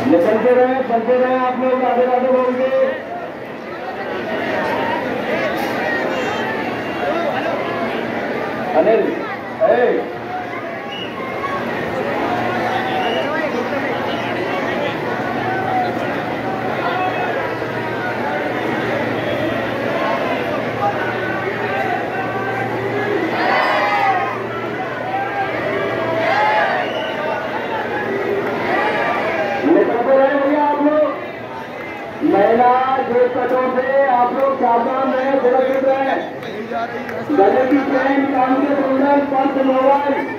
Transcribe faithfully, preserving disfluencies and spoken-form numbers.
निकलते रहे, चलते रहे आप लोग, राधे राधे बोल के। अनिल ए महिला जो कटों से आप लोग सावधान रहे, सुरक्षित रहे। गले की चैन, कान के कुंडल, पर्स, मोबाइल